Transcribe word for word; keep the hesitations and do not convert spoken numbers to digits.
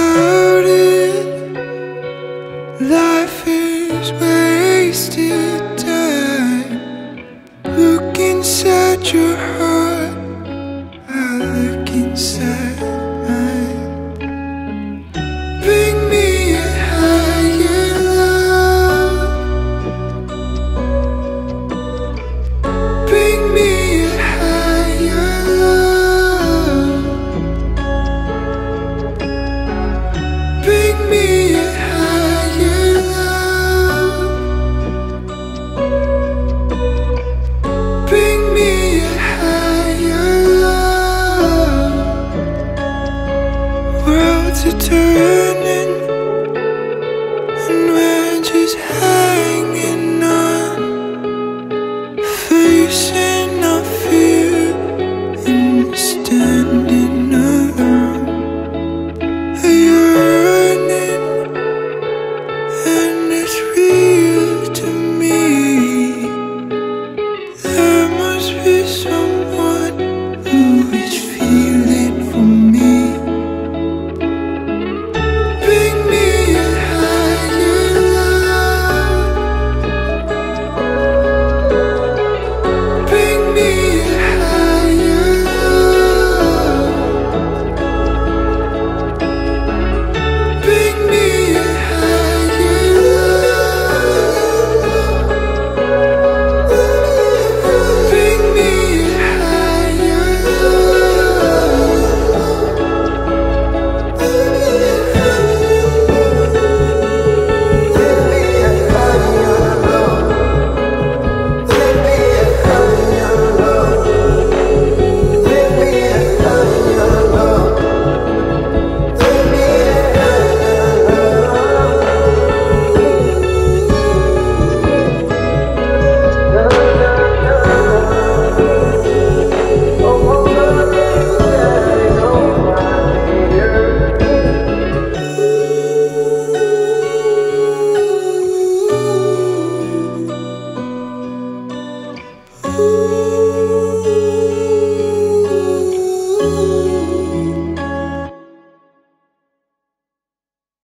without it, life is wasted time. Look inside your heart, I look inside mine. Bring me a higher love, bring me a higher love, bring me a higher love, bring me a higher love. Worlds are turning and we're just